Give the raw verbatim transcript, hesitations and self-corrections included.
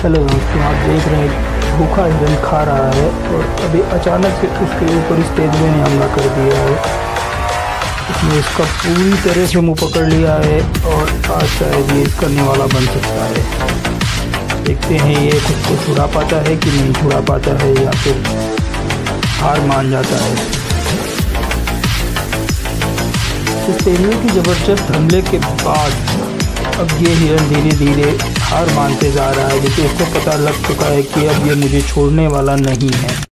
Hello दोस्तों, आप देख रहे हैं भूखा हिरन खा रहा है और अभी अचानक से उसके ऊपर इस तेंदुए ने हमला कर दिया है। इसने इसका पूरी तरह से मुंह पकड़ लिया है और आज शायद ये इस करने वाला बन सकता है। देखते हैं ये खुद को छुड़ा पाता है कि नहीं छुड़ा पाता है या फिर हार मान जाता है। इस तेंदुए की ज़बरदस्त हमले के बाद अब ये हिरन धीरे धीरे हार मानते जा रहा है, क्योंकि उसको पता लग चुका है कि अब ये मुझे छोड़ने वाला नहीं है।